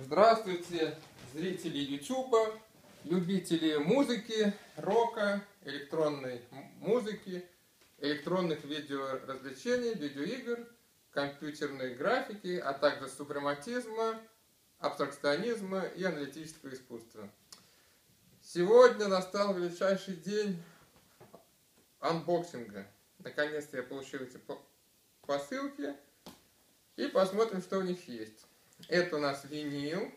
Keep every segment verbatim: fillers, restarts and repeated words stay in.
Здравствуйте, зрители ютуба, любители музыки, рока, электронной музыки, электронных видеоразвлечений, видеоигр, компьютерной графики, а также супрематизма, абстракционизма и аналитического искусства. Сегодня настал величайший день анбоксинга. Наконец-то я получил эти посылки и посмотрим, что у них есть. Это у нас винил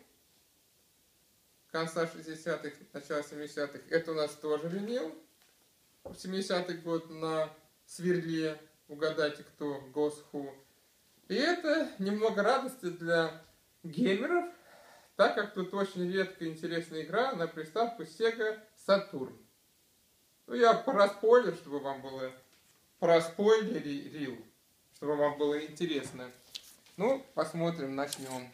конца шестидесятых, начала семидесятых. Это у нас тоже винил. семидесятый год на сверле. Угадайте, кто, Ghost Who. И это немного радости для геймеров, так как тут очень редкая интересная игра на приставку Sega Saturn. Ну, я проспойлер, чтобы вам было проспойлерил, чтобы вам было интересно. Ну, посмотрим, начнем.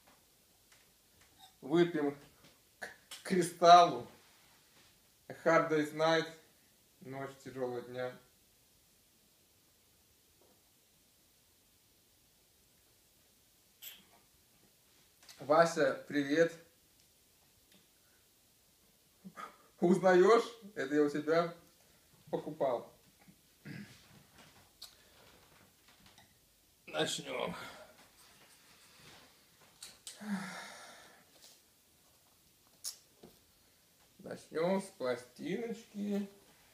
Выпьем к кристаллу. A hard day's night. Ночь тяжелого дня. Вася, привет. Узнаешь? Это я у тебя покупал. Начнем. Начнем с пластиночки.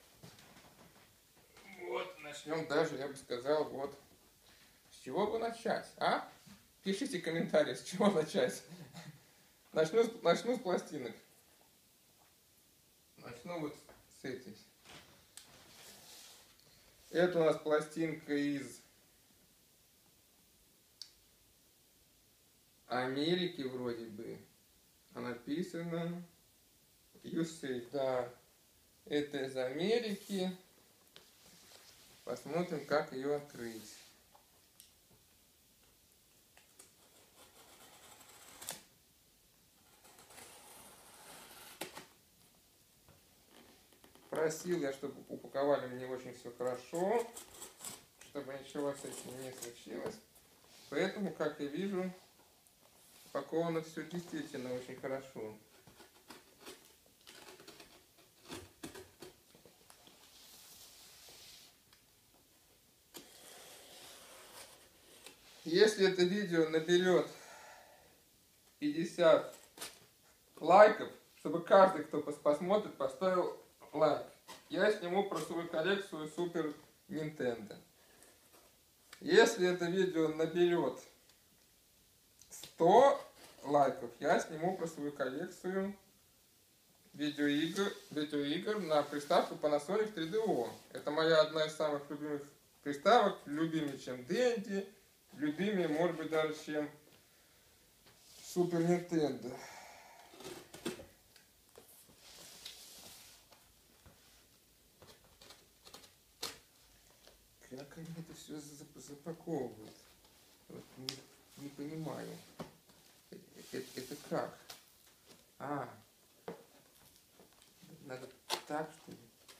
Вот, начнем даже, я бы сказал, вот. С чего бы начать, а? Пишите комментарии, с чего начать. Начну, начну с пластинок. Начну вот с этих. Это у нас пластинка из Америки вроде бы. А написано ю эс эй, да. Это из Америки. Посмотрим, как ее открыть. Просил я, чтобы упаковали мне очень все хорошо, чтобы ничего с этим не случилось. Поэтому, как я вижу, упаковано все действительно очень хорошо. Если это видео наберет пятьдесят лайков, чтобы каждый, кто посмотрит, поставил лайк, я сниму про свою коллекцию Супер Нинтендо. Если это видео наберет сто лайков, я сниму про свою коллекцию видеоигр, видеоигр на приставку Panasonic три ди о. Это моя одна из самых любимых приставок, любимее, чем Dendy, любимее, может быть, даже, чем Супер Нинтендо. Как они это все запаковывают? Вот не, не понимаю. Это, это как? А, надо так, что ли?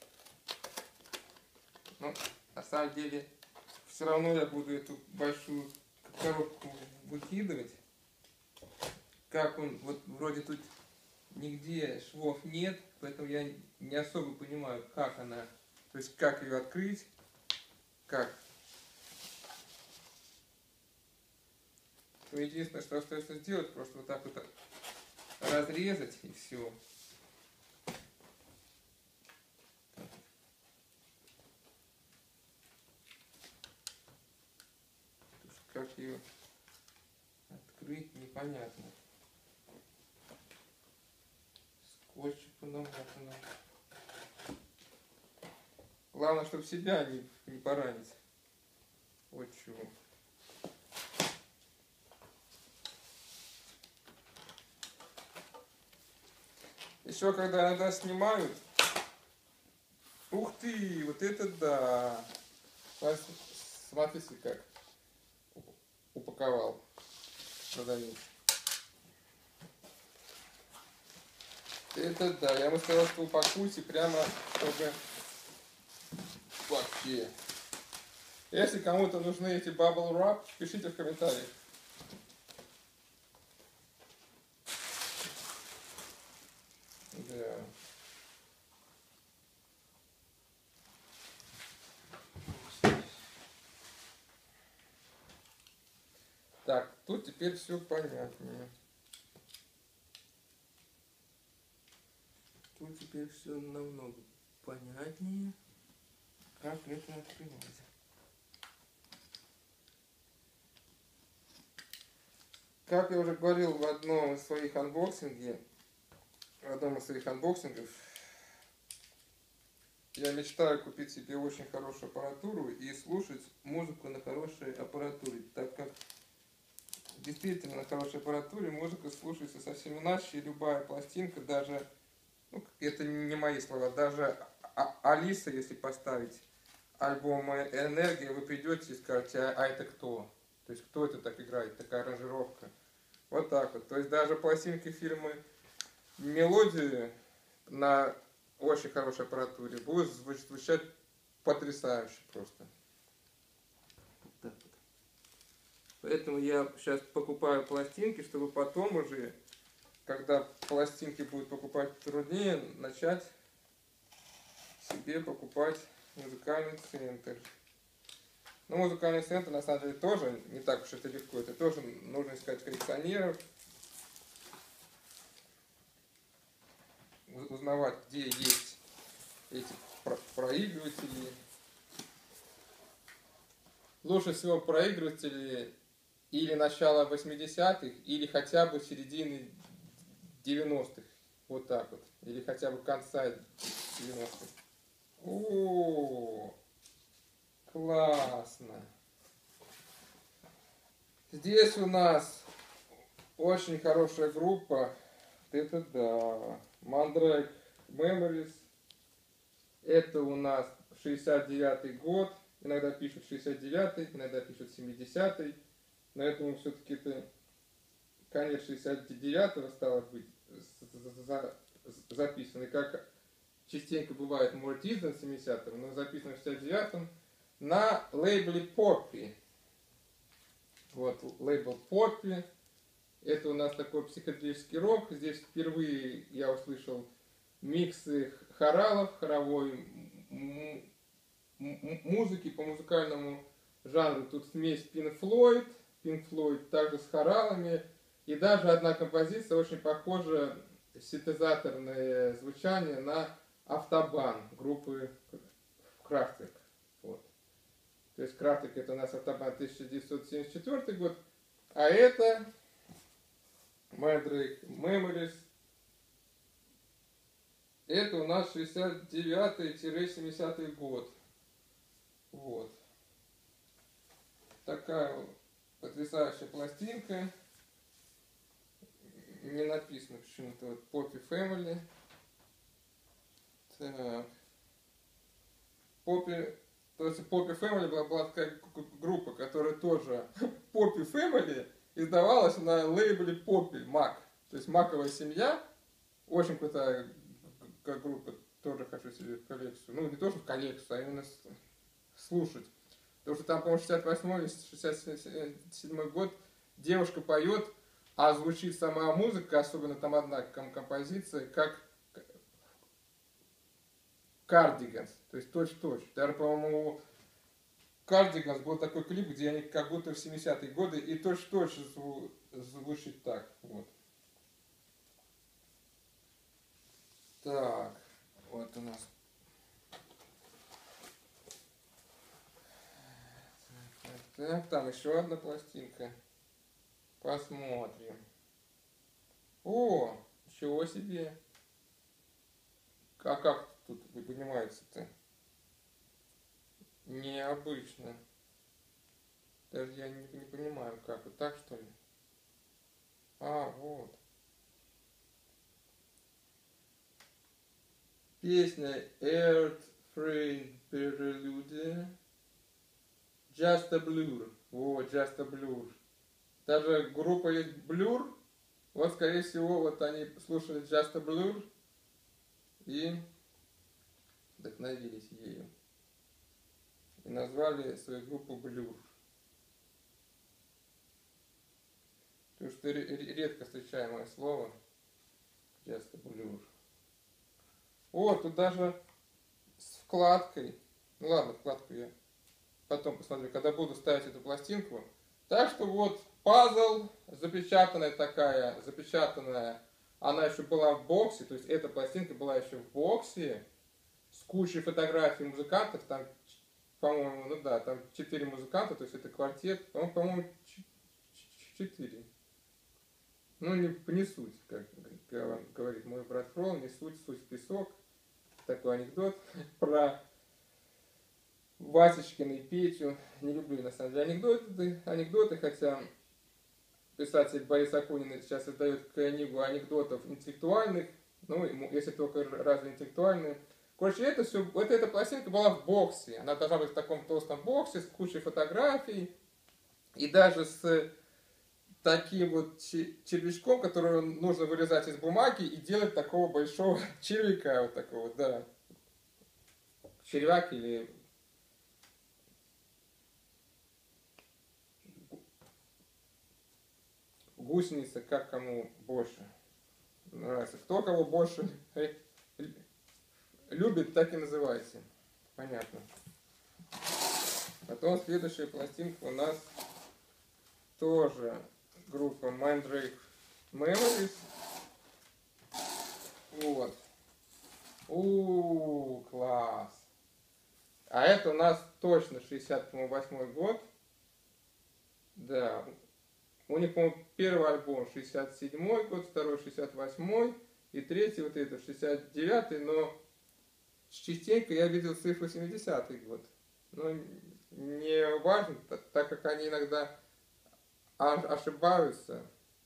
Ну, на самом деле, все равно я буду эту большую коробку выкидывать. Как он, вот вроде тут нигде швов нет, поэтому я не особо понимаю, как она, то есть как ее открыть, как. То единственное, что остается сделать, просто вот так вот разрезать и все. Как ее открыть, непонятно. Скотч понамотано. Главное, чтобы себя не, не поранить. Вот чего. Еще когда иногда снимают. Ух ты, вот это да. Смотрите, как упаковал продавец. Это да, я бы сказал, что упакуйте прямо, чтобы вообще. Если кому-то нужны эти Bubble Wrap, пишите в комментариях. Да. Так, тут теперь все понятнее. Тут теперь все намного понятнее, как это открывать. Как я уже говорил в одном из своих анбоксингов, в одном из своих анбоксингов, я мечтаю купить себе очень хорошую аппаратуру и слушать музыку на хорошей аппаратуре, так как действительно на хорошей аппаратуре музыка слушается совсем иначе, и любая пластинка, даже, ну, это не мои слова, даже Алиса, если поставить альбом «Энергия», вы придете и скажете, а, а это кто? То есть, кто это так играет, такая аранжировка? Вот так вот. То есть, даже пластинки фирмы «Мелодии» на очень хорошей аппаратуре будут звучать потрясающе просто. Вот так вот. Поэтому я сейчас покупаю пластинки, чтобы потом уже, когда пластинки будут покупать труднее, начать себе покупать музыкальный центр. Но музыкальный центр на самом деле тоже не так уж это легко. Это тоже нужно искать коллекционеров, узнавать, где есть эти проигрыватели. Лучше всего проигрыватели или начала восьмидесятых, или хотя бы середины девяностых. Вот так вот. Или хотя бы конца девяностых. О, классно. Здесь у нас очень хорошая группа. Это да. Mandrake Memories. Это у нас шестьдесят девятый год. Иногда пишут шестьдесят девятый, иногда пишут семидесятый. Но я думаю, все-таки это конец шестьдесят девятого стало быть записано. И как частенько бывает, может, издан в семидесятом, но записано в шестьдесят девятом на лейбле Poppy. Вот, лейбл Poppy. Это у нас такой психоделический рок. Здесь впервые я услышал миксы хоралов, хоровой музыки по музыкальному жанру. Тут смесь Pink Floyd, Pink Floyd также с хоралами. И даже одна композиция очень похожа, синтезаторное звучание, на Автобан группы Kraftwerk. Вот. То есть Kraftwerk это у нас Автобан тысяча девятьсот семьдесят четвёртый год, а это Mandrake Memories. Это у нас шестьдесят девятый — семидесятый год. Вот. Такая вот потрясающая пластинка. Не написано почему-то вот Poppy Family. Так. Poppy, то есть Poppy Family была, была такая группа, которая тоже Poppy Family издавалась на лейбле Poppy, Mac. То есть маковая семья. Очень крутая группа. Тоже хочу себе в коллекцию. Ну, не тоже в коллекцию, а именно слушать. Потому что там, по-моему, шестьдесят восьмой или шестьдесят седьмой год девушка поет, а звучит сама музыка, особенно там одна композиция, как Cardigans. То есть точь-в-точь. Даже, по-моему, Cardigans был такой клип, где они как будто в семидесятые годы, и точь-в-точь зву звучит так. Вот. Так, вот у нас. Так, так, там еще одна пластинка. Посмотрим. О, ничего себе. А как тут поднимается-то? Необычно. Даже я не, не понимаю, как. Вот так, что ли? А, вот. Песня Earth Frame Prelude. Just a Blur. О, Just a Blur. Даже группа есть Blur. Вот, скорее всего, вот они слушали Just a Blur и вдохновились ею. И назвали свою группу Blur. Потому что редко встречаемое слово Just a Blur. О, тут даже с вкладкой. Ну ладно, вкладку я потом посмотрю, когда буду ставить эту пластинку. Так что вот пазл, запечатанная такая, запечатанная. Она еще была в боксе, то есть эта пластинка была еще в боксе с кучей фотографий музыкантов. Там, по-моему, ну да, там четыре музыканта, то есть это квартет. По-моему, четыре. Ну, не, не суть, как говорит мой брат Фрол, не суть, суть песок. Такой анекдот про Васечкина и Петю. Не люблю, на самом деле, анекдоты, анекдоты, хотя писатель Борис Акунин сейчас издает книгу анекдотов интеллектуальных, ну, если только разве интеллектуальные. Короче, это все, вот эта пластинка была в боксе. Она должна быть в таком толстом боксе с кучей фотографий. И даже с таким вот червячком, который нужно вырезать из бумаги и делать такого большого червяка, вот такого, да. Червяк или гусеница, как кому больше нравится. Кто кого больше любит, так и называйте. Понятно. Потом следующая пластинка у нас тоже группа Mandrake Memories. Вот. У, класс. А это у нас точно шестьдесят восьмой год. Да. У них, по-моему, первый альбом шестьдесят седьмой год, второй шестьдесят восьмой и третий вот это шестьдесят девятый, но частенько я видел цифру семидесятый год. Но не важно, так как они иногда ошибаются.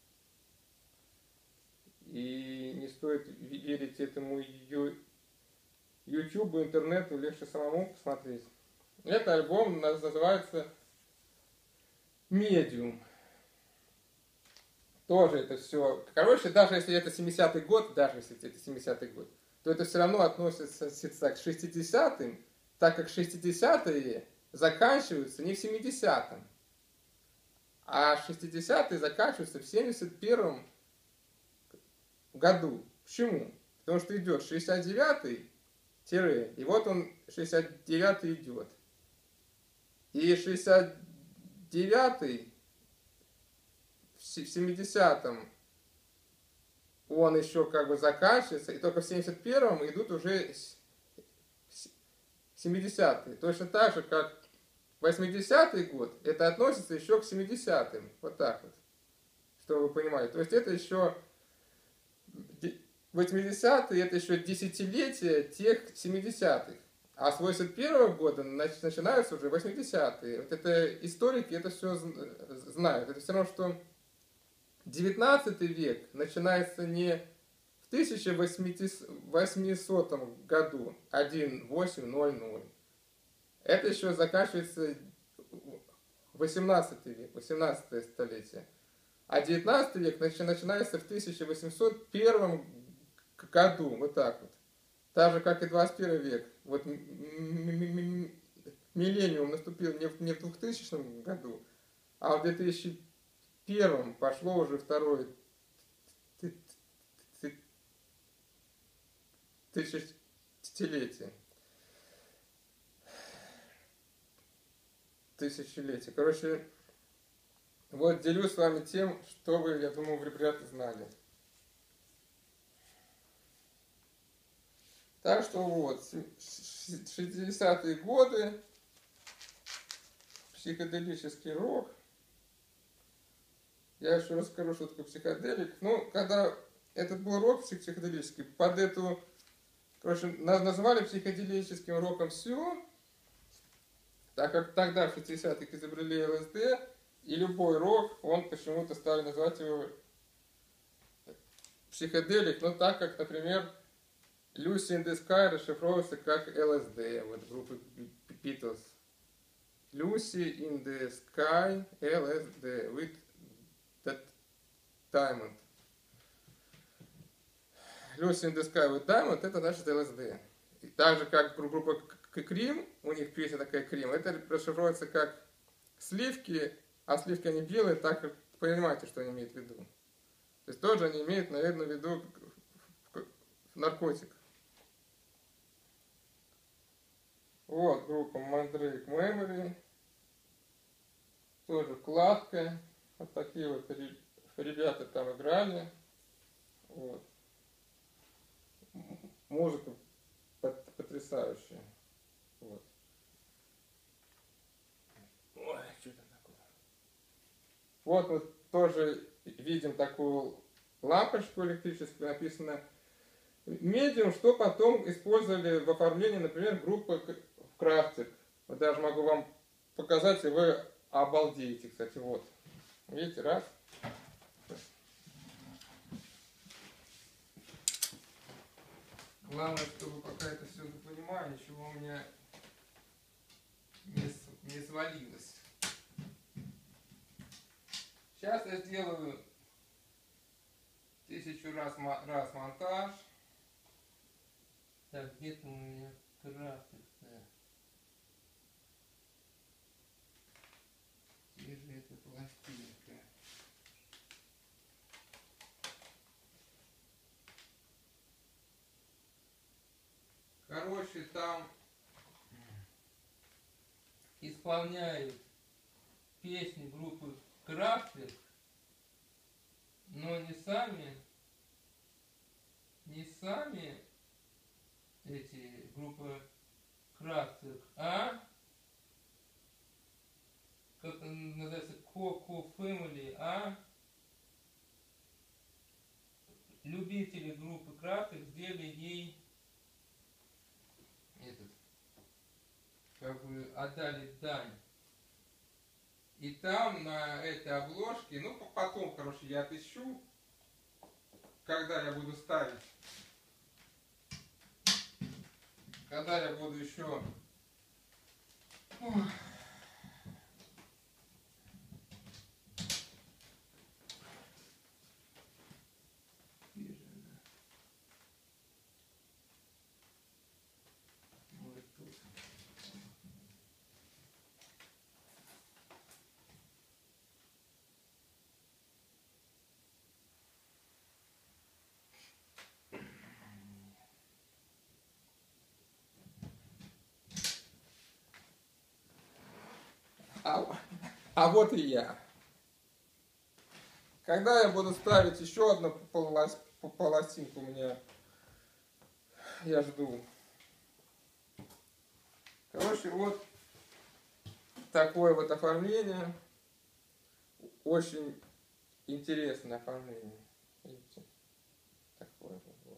И не стоит верить этому ютубу, интернету, легче самому посмотреть. Этот альбом называется «Медиум». Тоже это все. Короче, даже если это семидесятый год, даже если это семидесятый год, то это все равно относится к шестидесятым, так как шестидесятые заканчиваются не в семидесятом, а шестидесятые заканчиваются в семьдесят первом году. Почему? Потому что идет шестьдесят девятый, тире, и вот он шестьдесят девятый идет. И шестьдесят девятый в семидесятом он еще как бы заканчивается, и только в семьдесят первом идут уже семидесятые. Точно так же, как восьмидесятый год, это относится еще к семидесятым. Вот так вот. Что вы понимаете. То есть это еще восьмидесятые, это еще десятилетие тех семидесятых. А с восемьдесят первого года начинаются уже восьмидесятые. Вот это историки это все знают. Это все равно, что девятнадцатый век начинается не в тысяча восьмисотом году, восемнадцать. Это еще заканчивается восемнадцатый век, восемнадцатое столетие. А девятнадцатый век начинается в тысяча восемьсот первом году, вот так вот. Так же, как и двадцать первый век. Вот миллениум наступил не в двухтысячном году, а в две тысячи первом пошло уже второе тысячелетие. Тысячелетие. Короче, вот делюсь с вами тем, что вы, я думаю, вы, ребята, знали. Так что вот, шестидесятые годы, психоделический рок. Я еще расскажу, что такое психоделик. Ну, когда этот был рок психоделический, под эту, короче, назвали психоделическим роком все, так как тогда в шестидесятых изобрели ЛСД, и любой рок, он почему-то стали называть его психоделик, ну так как, например, Lucy in the Sky расшифровывается как ЛСД, вот группы Beatles. Lucy in the Sky, ЛСД, with that diamond. Lucy in the Sky with diamond, это значит ЛСД. И так же, как группа Крим, у них песня такая Крим, это расшифровывается как сливки, а сливки они белые, так как понимаете, что они имеют в виду. То есть тоже они имеют, наверное, в виду наркотик. Вот группа Mandrake Memory. Тоже вкладка. Вот такие вот ребята там играли. Вот. Музыка потрясающая. Вот. Ой, что там такое? Вот мы тоже видим такую лампочку электрическую, написано медиум, что потом использовали в оформлении, например, группы Crafted. Вот даже могу вам показать, и вы обалдеете, кстати, вот. Видите, раз. Главное, чтобы пока это все понимаю, ничего у меня не, не свалилось. Сейчас я сделаю тысячу раз, раз монтаж. Так, где-то у меня крафтится. Где же эта пластинка? Короче, там исполняют песни группы Крафтер, но не сами, не сами эти группы Крафтер, а как он называется, Coco Family, а любители группы Крафтер сделали ей этот, как бы отдали дань. И там на этой обложке, ну потом, короче, я отыщу, когда я буду ставить, когда я буду еще А, а вот и я. Когда я буду ставить еще одну полос, полосинку, у меня, я жду. Короче, вот такое вот оформление. Очень интересное оформление. Видите? Такое вот.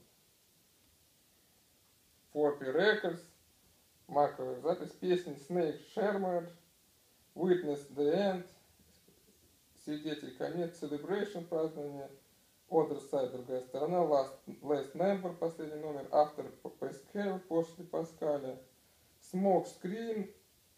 Forpy Records. Маковая запись песни Snake Shermer. Witness the End, Свидетель конец, Celebration празднование, Other Side другая сторона, Last, last Number последний номер, After Pascal после Паскаля, Smoke Screen,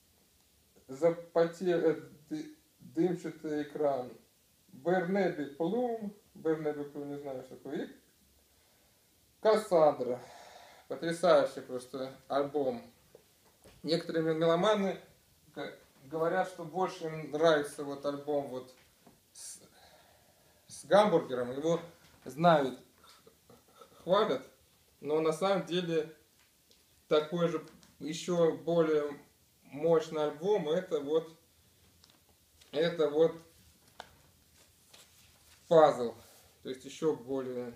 запотел, дымчатый экран, Barnaby Plum, Barnaby Plum не знаю что такое, и Кассандра, потрясающий просто альбом. Некоторые меломаны говорят, что больше им нравится вот альбом вот с, с гамбургером, его знают, хвалят, но на самом деле такой же еще более мощный альбом, это вот это вот пазл, то есть еще более.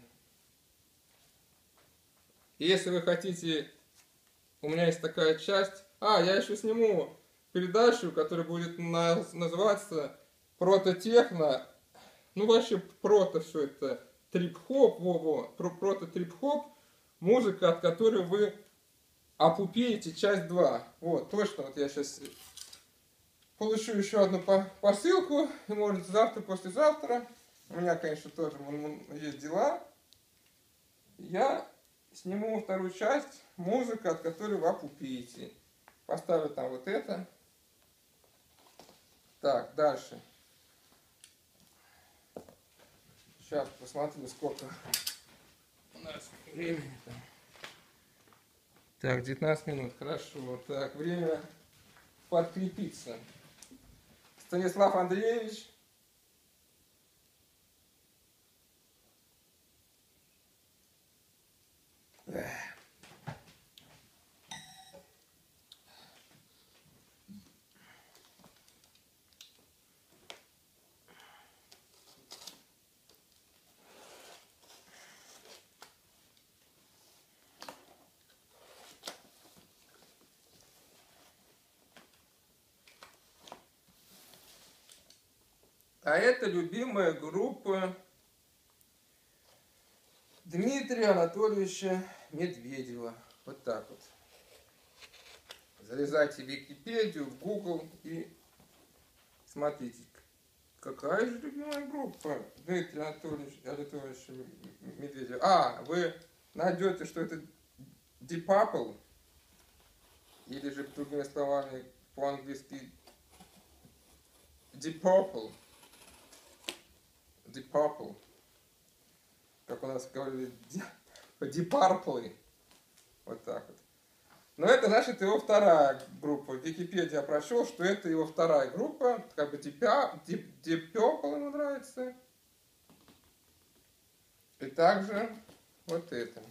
Если вы хотите, у меня есть такая часть, а я еще сниму передачу, которая будет на, называться прототехно, ну вообще прото все это, трип-хоп, во-во, про, прото-трип-хоп, музыка, от которой вы опупеете, часть два. Вот, точно, вот я сейчас получу еще одну посылку, и может завтра, послезавтра, у меня, конечно, тоже есть дела, я сниму вторую часть, музыка, от которой вы опупеете. Поставлю там вот это. Так, дальше. Сейчас посмотрю, сколько у нас времени там. Так, девятнадцать минут, хорошо. Так, время подкрепиться. Станислав Андреевич. А это любимая группа Дмитрия Анатольевича Медведева. Вот так вот. Залезайте в Википедию, в Google и смотрите, какая же любимая группа Дмитрия Анатольевича, Анатольевича Медведева. А, вы найдете, что это Deep Purple, или же, другими словами, по-английски Deep Purple. Deep Purple. Как у нас говорили, Deep Purple. Вот так вот. Но это, значит, его вторая группа. В Википедии я прочел, что это его вторая группа. Как бы Deep, Deep, Deep Purple ему нравится. И также вот это.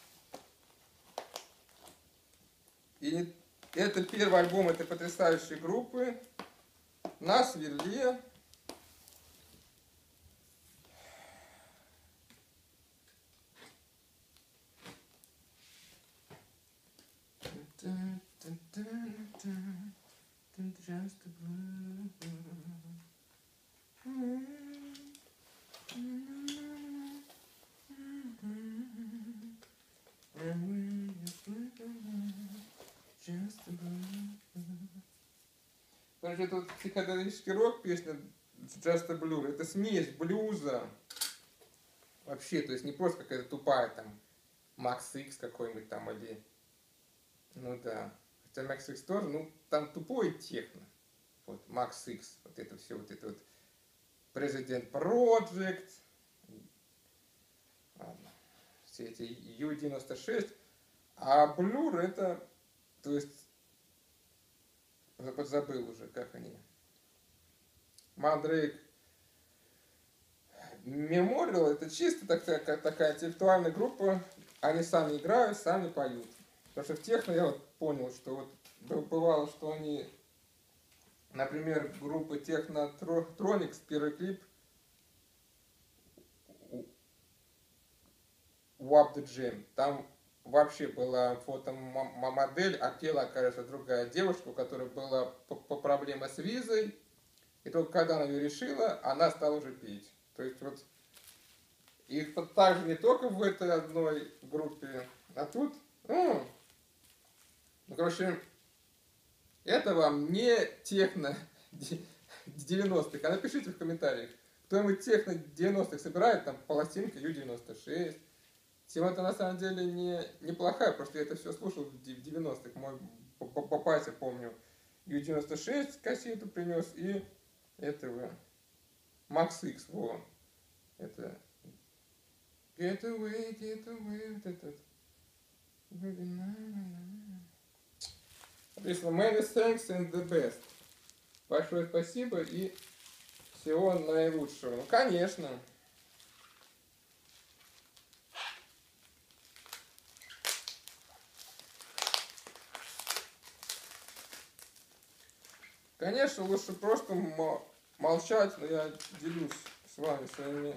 И это первый альбом этой потрясающей группы на сверле. Значит, вот психоделический рок, песня Just a Blur, это смесь блюза. Вообще, то есть не просто какая-то тупая там Макс Икс какой-нибудь там или... Ну да. Хотя Макс Икс тоже, ну там тупой техно. Вот Макс Икс, вот это все, вот это вот President Project. Ладно. Все эти Ю девяносто шесть. А Blur это, то есть, подзабыл уже, как они. Mandrake Memorial, это чисто такая, такая интеллектуальная группа. Они сами играют, сами поют. Потому что в техно я вот понял, что вот бывало, что они, например, группа Technotronics, первый клип Wap the Jam, там вообще была фотомодель, а пела, кажется, другая девушка, у которой была по проблема с визой. И только когда она ее решила, она стала уже петь. То есть вот их также не только в этой одной группе, а тут, ну, ну короче, это вам не техно девяностых. А напишите в комментариях, кто-нибудь техно девяностых собирает, там, пластинка Ю девяносто шесть. Тема-то на самом деле не, неплохая, потому что я это все слушал в девяностых. Мой папася, помню, Ю девяносто шесть кассету принес и этого Макс Икс, во. Это Get away, get away, вот этот. Написано Many thanks and the best. Большое спасибо и всего наилучшего. Ну, конечно. Конечно, лучше просто молчать, но я делюсь с вами своими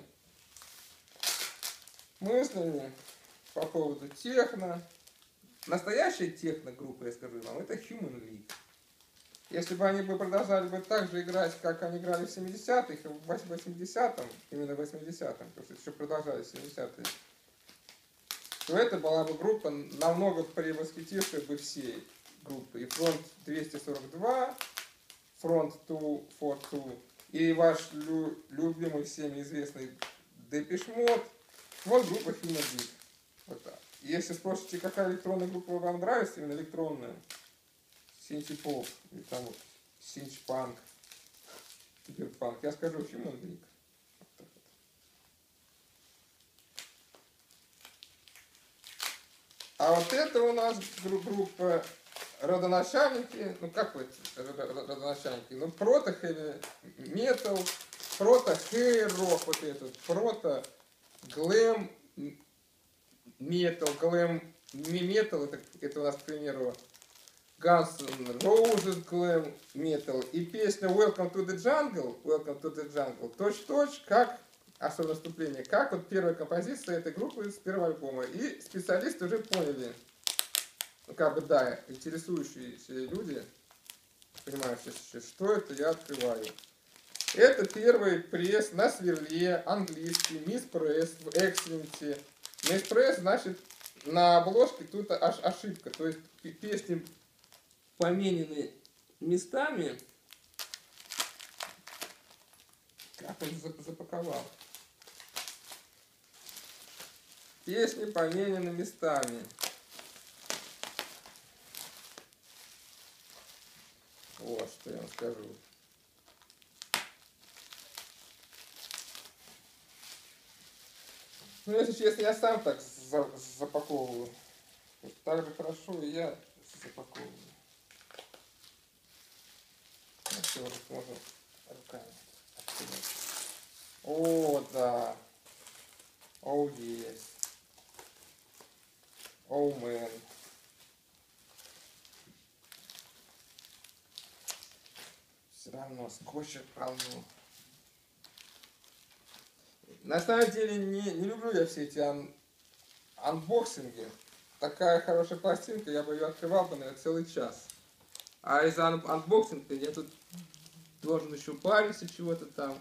мыслями по поводу техно. Настоящая техно-группа, я скажу вам, это Human League. Если бы они бы продолжали бы так же играть, как они играли в семидесятых, и в восьмидесятом, именно в восьмидесятом, потому что еще продолжали семидесятые, то это была бы группа, намного превосхитившая бы все группы. И Фронт двести сорок два, Фронт двести сорок два, и ваш лю любимый всеми известный Depeche Mode. Вот группа Human League. Вот так. Если спросите, какая электронная группа вам нравится, именно электронная, синти-поп, или там вот синч-панк, киберпанк, я скажу Human League. Вот так вот. А вот это у нас группа родоначальники, ну как вот родоначальники, ну прото-хэви метал, прото-хэй-рок, вот этот, прото-глэм метал, глэм метал, это, это у нас, к примеру, Guns N' Roses Glam Metal, и песня Welcome to the Jungle, Welcome to the Jungle, точь-точь, как, особенно вступление, как вот первая композиция этой группы с первого альбома. И специалисты уже поняли, ну как бы да, интересующиеся люди, понимающие, что это, я открываю. Это первый пресс на сверле, английский, мисс пресс в Эксленте. Мисс пресс, значит, на обложке тут аж ошибка. То есть песни поменены местами. Как он запаковал? Песни поменены местами. Вот, что я вам скажу. Ну, если честно, я сам так за запаковываю. Вот так же хорошо и я запаковываю. Ну, все, уже можно руками открывать. О, да. О, yes. О, мэн. Все равно скотча полно. На самом деле не, не люблю я все эти ан анбоксинги. Такая хорошая пластинка, я бы ее открывал бы, наверное, целый час. А из-за ан анбоксинга я тут должен еще париться чего-то там.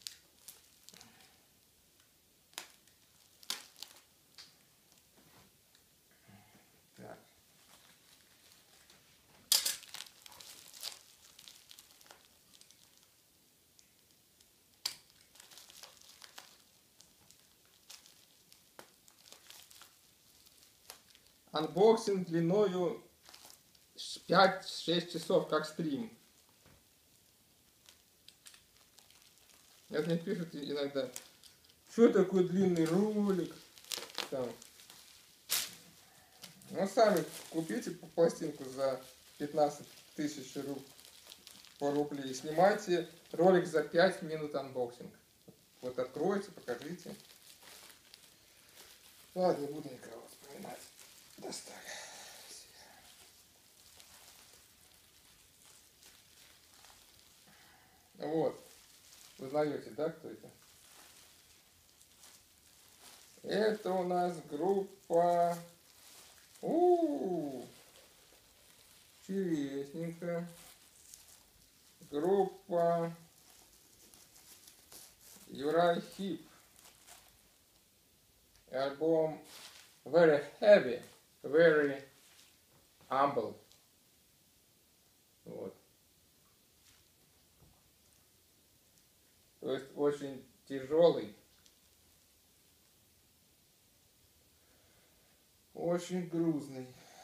Так. Анбоксинг длиною пять-шесть часов, как стрим. Это мне пишут иногда, что такой длинный ролик. Там. Ну, сами купите пластинку за пятнадцать тысяч рублей. Снимайте ролик за пять минут анбоксинг. Вот откройте, покажите. Ладно, не буду никого вспоминать. Достали. Вот. Узнаете, да, кто это? Это у нас группа... У-у-у! Интересненько. Группа Uriah Heep. Альбом Very Heavy, Very Humble. Вот. То есть очень тяжелый, очень грузный.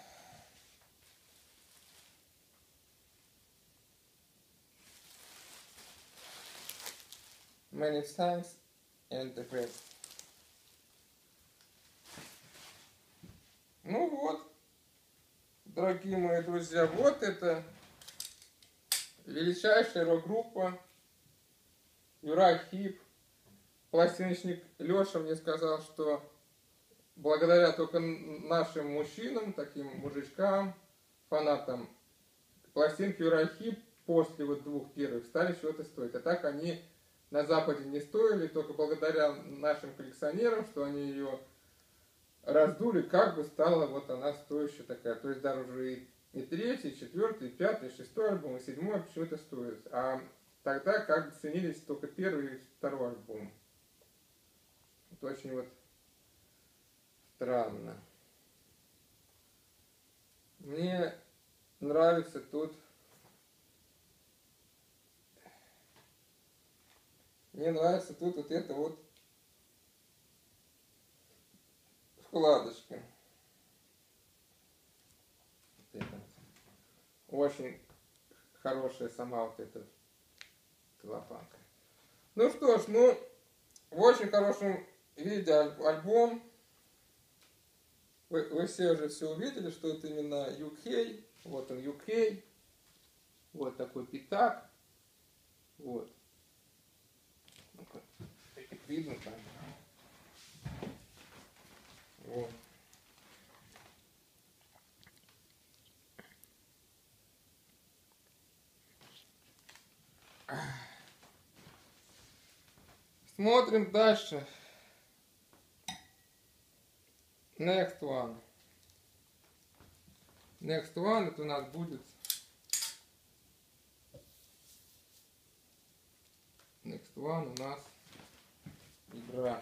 Many thanks and the best. Ну вот, дорогие мои друзья, вот это величайшая рок-группа Uriah Heep. Пластиночник Леша мне сказал, что благодаря только нашим мужчинам, таким мужичкам, фанатам, пластинки Uriah Heep после вот двух первых стали чего-то стоить. А так они на Западе не стоили, только благодаря нашим коллекционерам, что они ее раздули, как бы стала вот она стоящая такая. То есть даже уже и, и третий, и четвертый, и пятый, и шестой альбом, и седьмой почему-то стоит. А тогда как бы ценились только первый и второй альбом. Это очень вот странно. Мне нравится тут... Мне нравится тут вот это вот вкладышка. Вот это. Очень хорошая сама вот эта целлофанка. Ну что ж, ну, в очень хорошем виде альбом. Вы, вы все уже все увидели, что это именно ю кей. Вот он ю кей. Вот такой пятак. Вот. Ну-ка, видно там. Вот. Смотрим дальше. Next one. Next one это у нас будет One у нас игра.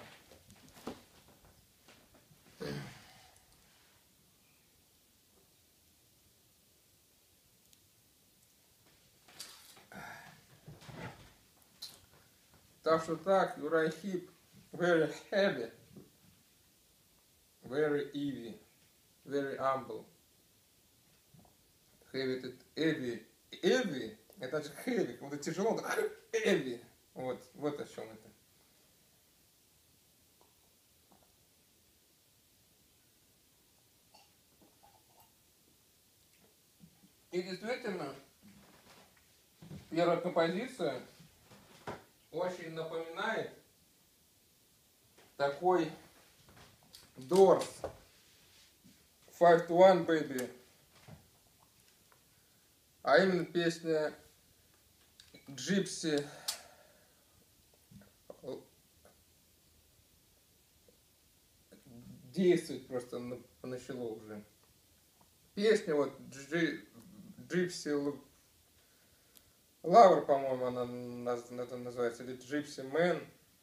Так что так, Uriah Heep, very heavy, very heavy, very humble. Heavy это heavy, heavy, это же heavy, как будто тяжело, heavy. Вот, вот о чем это. И действительно, первая композиция очень напоминает такой Doors five to one Baby. А именно песня Gypsy действует просто начало уже. Песня вот Gypsy Lover, по-моему, она называется, или Gypsy Man.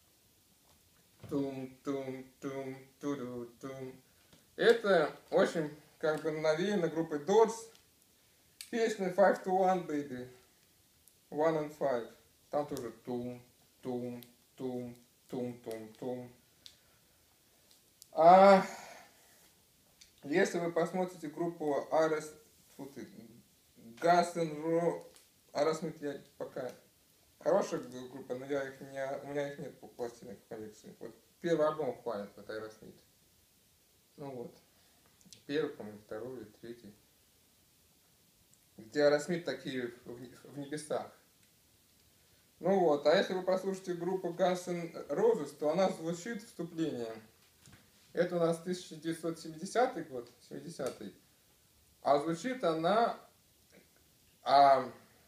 Тум-тум-тум-ту-ду-тум. Это очень как бы навеяно группой Doors. Песня five to one Baby. One and five. Там тоже тум-тум-тум-тум-тум-тум. А если вы посмотрите группу Aerosmith, Guns N' Roses, Aerosmith я пока хорошая группа, но я их не, у меня их нет по пластинок в коллекции. Вот первый альбом хвалит, вот Aerosmith. Ну вот. Первый, по-моему, второй, третий. Где Aerosmith такие в, в небесах. Ну вот, а если вы послушаете группу Guns N' Roses, то она звучит вступление. Это у нас тысяча девятьсот семидесятый год, семидесятый. А звучит она... А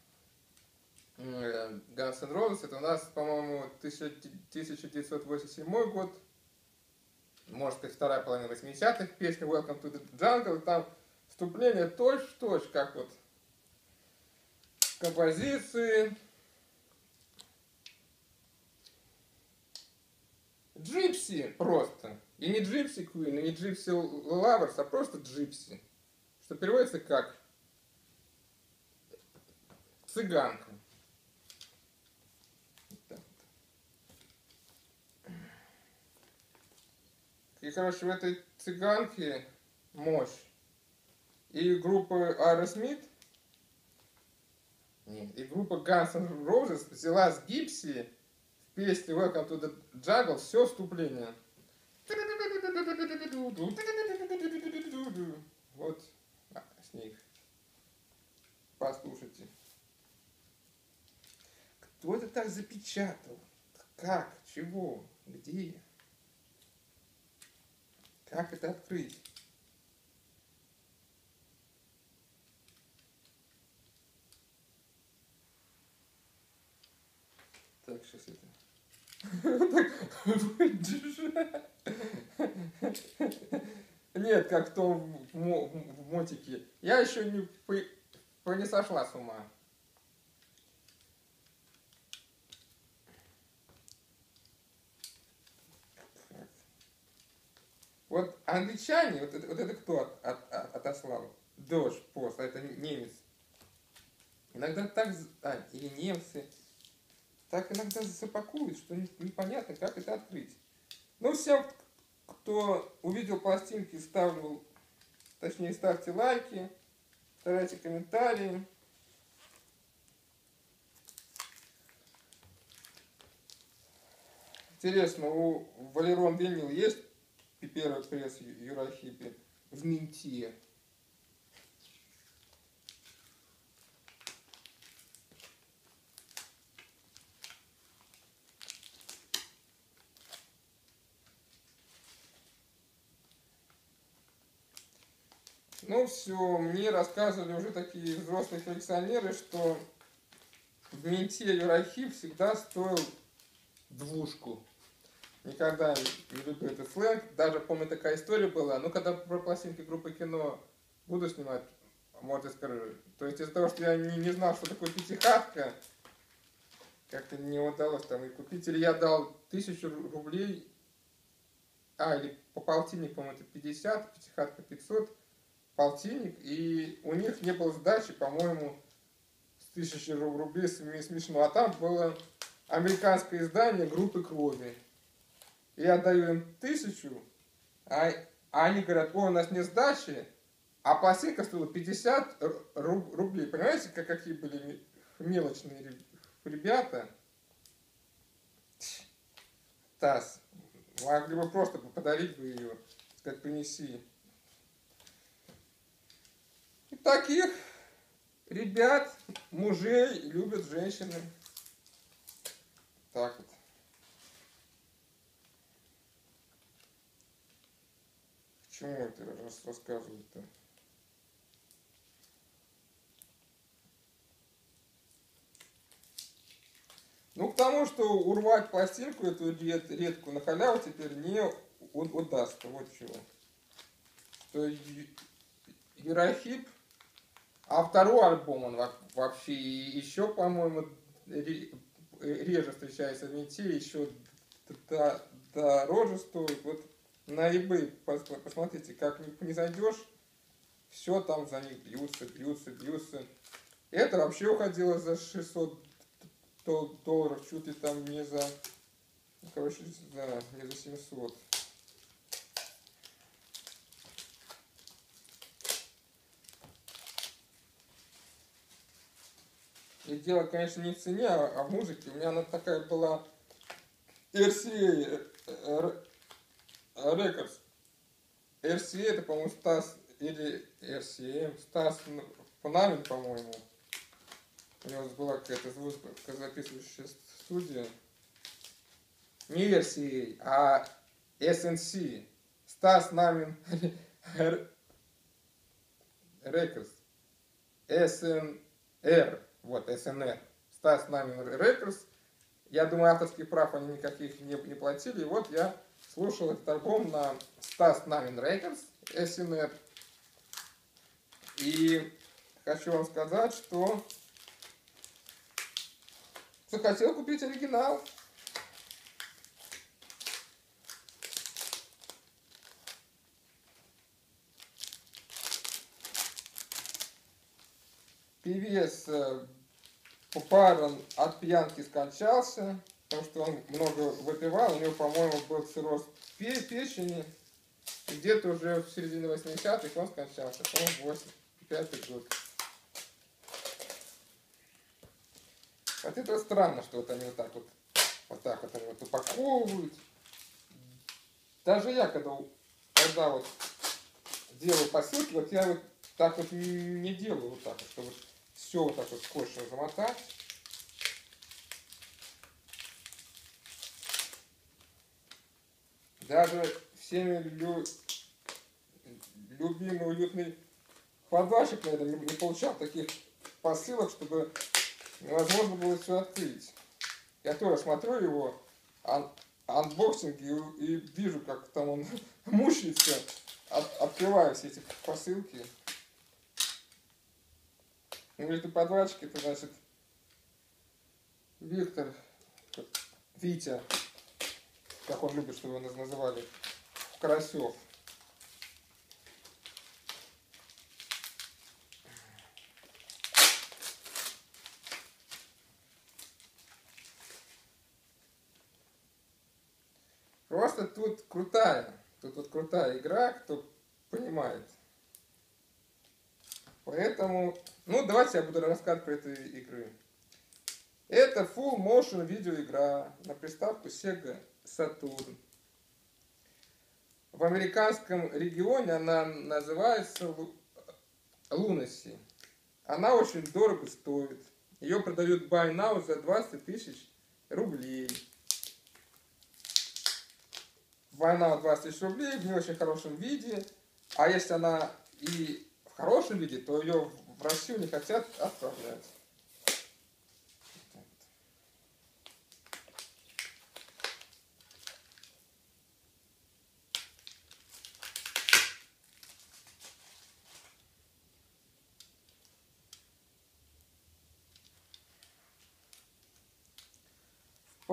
Guns N' Roses это у нас, по-моему, тысяча девятьсот восемьдесят седьмой год. Может быть, вторая половина восьмидесятых. Песня Welcome to the Jungle. Там вступление точь-в-точь, как вот композиции. Gypsy просто. И не Gypsy Queen, и не Gypsy Lovers, а просто Gypsy. Что переводится как цыганка. И, короче, в этой цыганке мощь. И группа Aerosmith, нет, и группа Guns N' Roses взяла с Gypsy в песне Welcome to the Jungle все вступление. Вот с них. Послушайте. Кто это так запечатал? Как? Чего? Где? Как это открыть? Так, сейчас это... Нет, как в том в мотике. Я еще не, не сошла с ума. Вот англичане, вот это, вот это кто от, от, от, отослал? Дож, пост, а это немец. Иногда так, а, или немцы, так иногда запакуют, что непонятно, как это открыть. Ну, всем, кто увидел пластинки, ставлю, точнее, ставьте лайки, оставляйте комментарии. Интересно, у Валерон Винил есть первый пресс Uriah Heep в менте? Ну все, мне рассказывали уже такие взрослые коллекционеры, что в менте Uriah Heep всегда стоил двушку. Никогда не люблю этот сленг. Даже, помню, такая история была. Ну, когда про пластинки группы Кино буду снимать, может, и скажу. То есть из-за того, что я не, не знал, что такое пятихатка, как-то не удалось там и купить. Или я дал тысячу рублей, а, или по полтинник, по-моему, это пятьдесят, пятихатка пятьсот, полтинник, и у них не было сдачи, по-моему, с тысячи рублей смешно. А там было американское издание группы крови. И я даю им тысячу, а, а они говорят, ой, у нас нет сдачи, а пластинка стоила пятьдесят рублей. Понимаете, как, какие были мелочные ребята? Тасс, могли бы просто подарить бы ее, сказать, принеси. И таких ребят, мужей любят женщины. Так вот. К чему это рассказывать-то? Ну, к тому, что урвать пластинку эту ред, редкую на халяву теперь не удастся. Вот чего. Что Юрахип, а второй альбом он вообще еще, по-моему, реже встречается в нете, еще дороже стоит. Вот на eBay посмотрите, как не зайдешь, все там за них бьются, бьются, бьются. Это вообще уходило за шестьсот долларов, чуть ли там не за, короче, за, не за семьсот. И дело, конечно, не в цене, а в музыке. У меня она такая была эр си эй Records. эр си эй это, по-моему, Стас, или эр си эм, Стас Панамин, по-моему. У него была какая-то звукозаписывающая студия. Не эр си эй, а эс эн си. Стас Намин Records. эс эн эр. Вот, эс эн эр. Стас Намин Records. Я думаю, авторских прав они никаких не, не платили. И вот я слушал этот альбом на Стас Намин Records, эс эн эр. И хочу вам сказать, что захотел купить оригинал. Певец Пупарин от пьянки скончался, потому что он много выпивал, у него, по-моему, был цирроз печени. И где-то уже в середине восьмидесятых он скончался, по-моему, восемьдесят пятый год. Вот это странно, что вот они вот так вот, вот так вот они вот упаковывают. Даже я, когда, когда вот делаю посылки, вот я вот так вот не делаю вот так вот, чтобы все вот так вот скотчем замотать. Даже всеми лю... любимый уютный подвальчик, наверное, не получал таких посылок, чтобы невозможно было все открыть. Я тоже смотрю его ан анбоксинги и, и вижу, как там он мучается, от, открывая все эти посылки. Ну, это подвальчик, это значит Виктор, Витя, как он любит, чтобы его называли, Карасев. Просто тут крутая, тут вот крутая игра, кто понимает. Поэтому, ну давайте я буду рассказывать про эту игру. Это Full Motion видеоигра на приставку Sega Saturn. В американском регионе она называется Lunacy. Она очень дорого стоит. Ее продают buy now за двадцать тысяч рублей. Buy now двадцать тысяч рублей в не очень хорошем виде. А если она и в хорошем виде, то ее в Россию не хотят отправлять.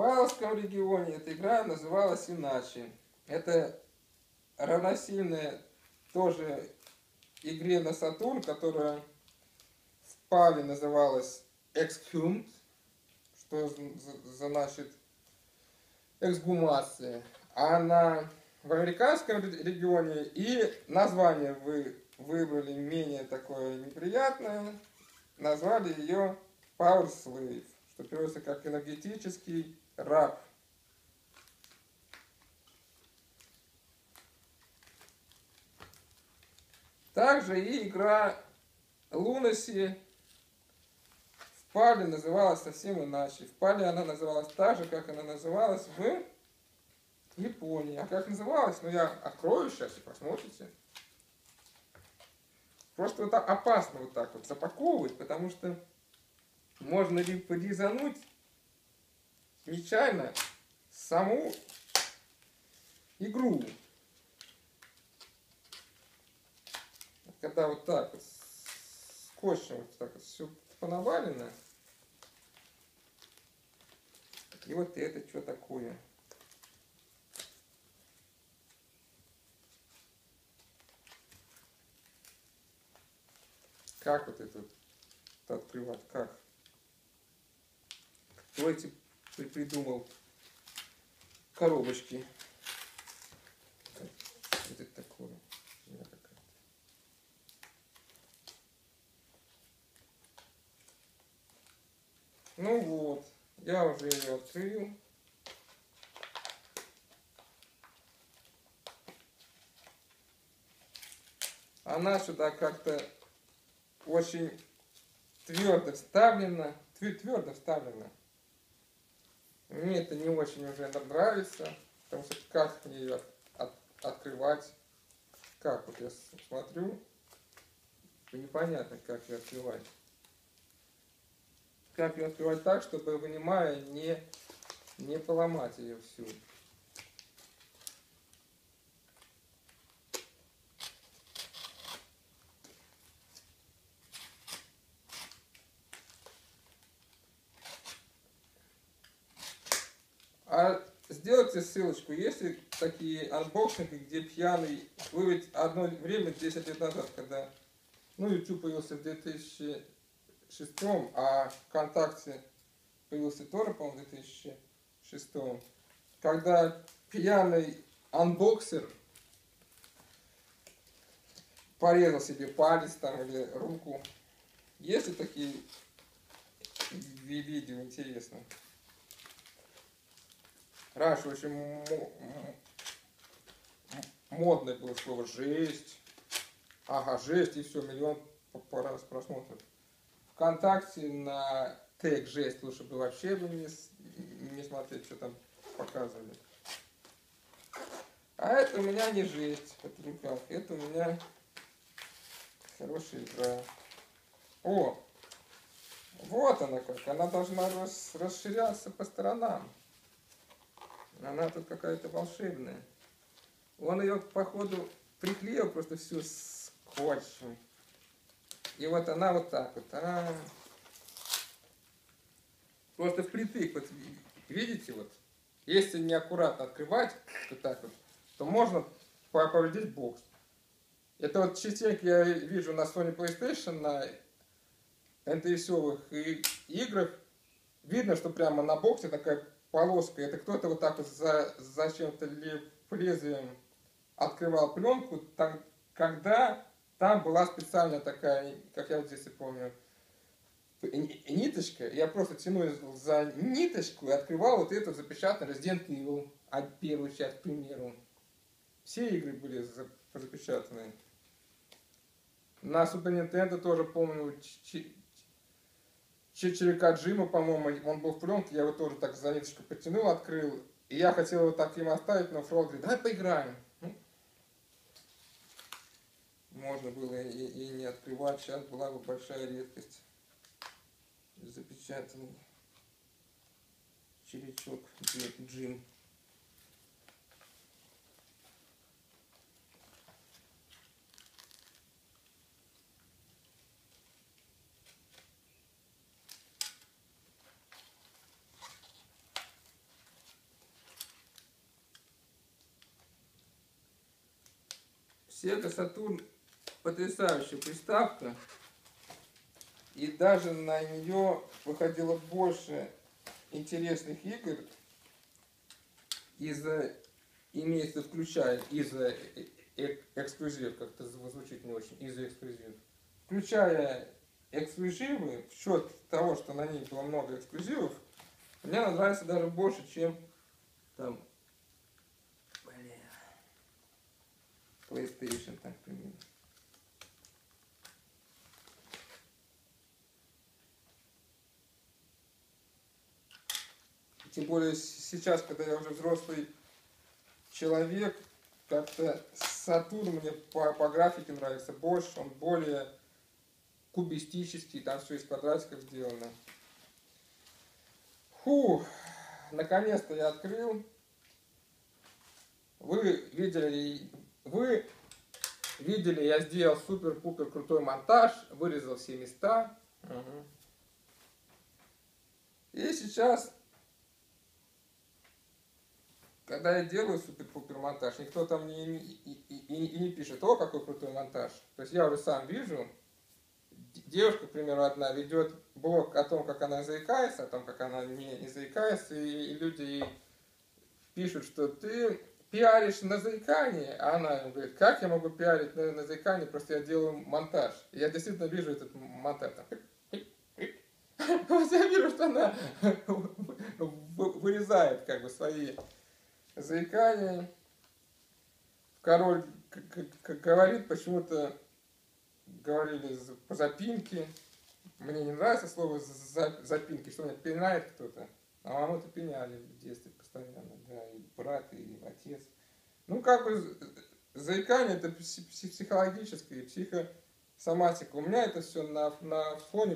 Павловском регионе эта игра называлась иначе. Это равносильная тоже игре на Сатурн, которая в Павле называлась Exhumed, что значит эксгумация. А на, в американском регионе и название вы выбрали менее такое неприятное, назвали ее Power Slave, что переводится как энергетический раб. Также и игра Lunacy в Пале называлась совсем иначе. В Пале она называлась так же, как она называлась в Японии. А как называлась? Ну, я открою сейчас и посмотрите. Просто вот опасно вот так вот запаковывать, потому что можно ли подизануть нечаянно саму игру. Когда вот так вот скотчем вот так вот все понавалено. И вот это что такое? Как вот это вот открывать? Как? Кто эти придумал коробочки? Вот это такое. Ну вот, я уже ее открыл. Она сюда как-то очень твердо вставлена, твердо вставлена. Мне это не очень уже нравится, потому что как мне ее от, открывать? Как? Вот я смотрю, непонятно, как ее открывать. Как ее открывать так, чтобы, вынимая, не, не поломать ее всю. А сделайте ссылочку, есть ли такие анбоксинги, где пьяный... Вы ведь одно время, десять лет назад, когда... Ну, YouTube появился в две тысячи шестом, а ВКонтакте появился тоже, по-моему, в две тысячи шестом. Когда пьяный анбоксер порезал себе палец там или руку. Есть ли такие видео, интересно? Раньше очень модное было слово «жесть». Ага, жесть, и все, миллион по раз просмотров. ВКонтакте на тег «жесть» лучше бы вообще бы не, не смотреть, что там показывали. А это у меня не жесть в руках, это у меня хорошая игра. О, вот она как, она должна рас, расширяться по сторонам. Она тут какая-то волшебная. Он ее, походу, приклеил просто всю скотчем. И вот она вот так вот. А -а -а. Просто впритык. Вот видите, вот. Если неаккуратно открывать вот так вот, то можно повредить бокс. Это вот частенько я вижу на Sony PlayStation, на эн тэ эсовых играх. Видно, что прямо на боксе такая полоска. Это кто-то вот так вот за, зачем-то лезвием открывал пленку, там, когда там была специальная такая, как я вот здесь и помню, ниточка. Я просто тяну за ниточку и открывал вот эту запечатанную Resident Evil, а первую часть, к примеру. Все игры были запечатаны. На Super Nintendo тоже помню, Чичиро Коджима, по-моему, он был в пленке, я его тоже так за ниточку потянул, открыл. И я хотел его так им оставить, но Фрол говорит, давай поиграем. Ну, можно было и, и не открывать, сейчас была бы большая редкость. Запечатанный черечок Джим. Sega Saturn потрясающая приставка. И даже на нее выходило больше интересных игр, из-за, имеется, включая из-за эксклюзив, как-то звучит не очень, из-за эксклюзив. Включая эксклюзивы, в счет того, что на ней было много эксклюзивов, мне нравится даже больше, чем там, блин, PlayStation, так примерно. Тем более сейчас, когда я уже взрослый человек, как-то Сатурн мне по, по графике нравится больше, он более кубистический, там все из квадратиков сделано. Фу, наконец-то я открыл. Вы видели, вы видели, я сделал супер-пупер крутой монтаж, вырезал все места. Угу. И сейчас, когда я делаю супер-пупер монтаж, никто там не, не, и, и, и не пишет: о, какой крутой монтаж. То есть я уже сам вижу. Девушка, к примеру, одна ведет блог о том, как она заикается, о том, как она не, не заикается, и, и люди ей пишут, что ты пиаришь на заикании, а она говорит: как я могу пиарить на, на заикании, просто я делаю монтаж. И я действительно вижу этот монтаж. Я вижу, что она вырезает как бы свои заикания. Король говорит почему-то, говорили по запинке. Мне не нравится слово запинки, что меня пинает кто-то. А маму-то пеняли в детстве постоянно, да, и брат, и отец. Ну, как бы, заикание — это психологическое и психосоматика. У меня это все на, на фоне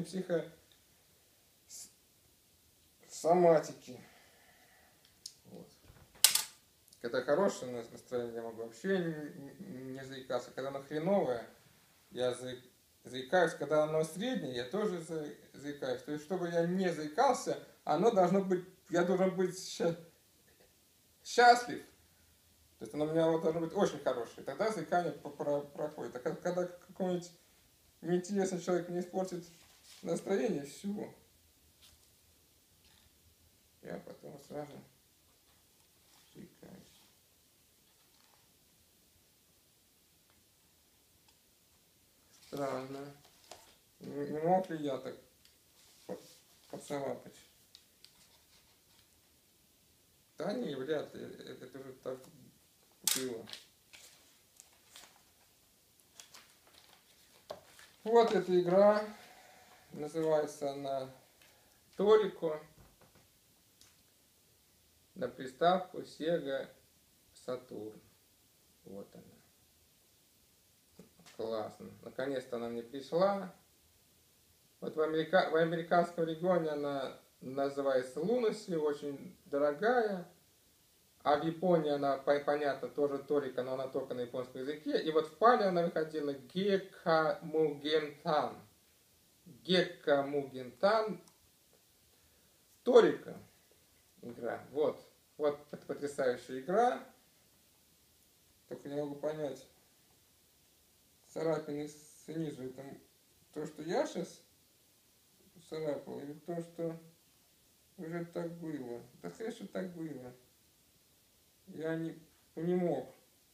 психосоматики. Вот. Когда хорошее настроение, я могу вообще не, не заикаться. Когда оно хреновое, я за, заикаюсь. Когда оно среднее, я тоже за, заикаюсь. То есть, чтобы я не заикался, оно должно быть, я должен быть счастлив. То есть, оно у меня вот должно быть очень хорошее. Тогда заикание проходит. А когда какой-нибудь неинтересный человек мне испортит настроение, все. Я потом сразу заикаюсь. Странно. Не мог ли я так поцарапать? Да не, вряд ли. Это уже так было. Вот эта игра. Называется она Торiko. На приставку Sega Saturn. Вот она. Классно. Наконец-то она мне пришла. Вот в, америка... в американском регионе она называется Lunacy, очень дорогая. А в Японии она, понятно, тоже Торiko, но она только на японском языке. И вот в Пале она выходила Гекамугентан. Гекамугентан Торiko игра. Вот. Вот потрясающая игра. Только не могу понять. Царапины снизу. Это то, что я сейчас царапал, или то, что уже так было. Да хрен, что так было. Я не, не мог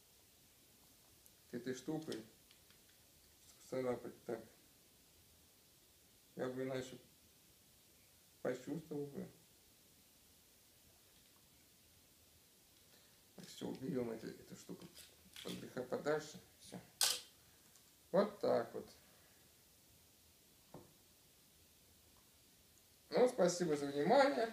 этой штукой царапать так. Я бы иначе почувствовал бы. Все, уберем эту, эту штуку от греха подальше. Все. Вот так вот. Ну, спасибо за внимание.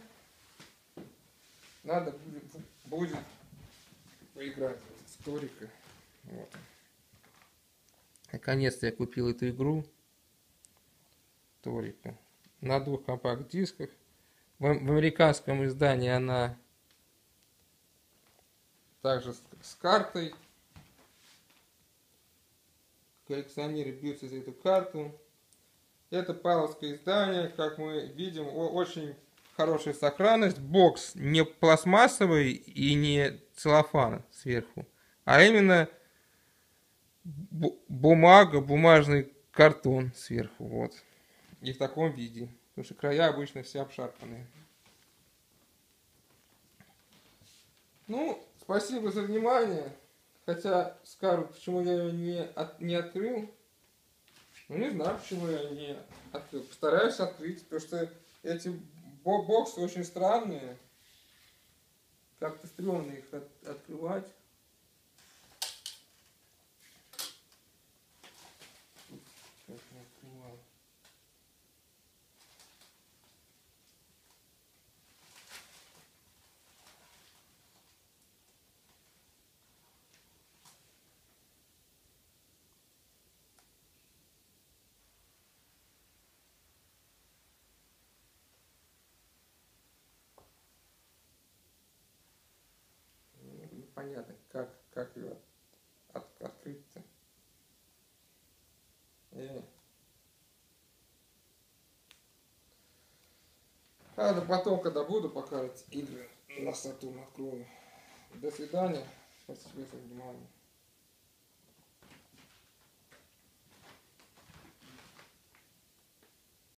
Надо будет, будет поиграть с Торiko. Вот. Наконец-то я купил эту игру. Торiko. На двух компакт-дисках. В, в американском издании она также с, с картой. Коллекционеры бьются за эту карту. Это павловское издание, как мы видим, очень хорошая сохранность. Бокс не пластмассовый и не целлофан сверху, а именно бу- бумага, бумажный картон сверху, вот. И в таком виде. Потому что края обычно все обшарпанные. Ну, спасибо за внимание. Хотя скажут, почему я ее не, от, не открыл. Ну, не знаю, почему я не открыл. Постараюсь открыть, потому что эти боксы очень странные. Как-то стрёмно их от, открывать. Сейчас не открываю. Непонятно, как, как ее от, открыть-то. Э. Ладно, потом, когда буду показывать игры на Сатурн, открою. До свидания. Спасибо за внимание.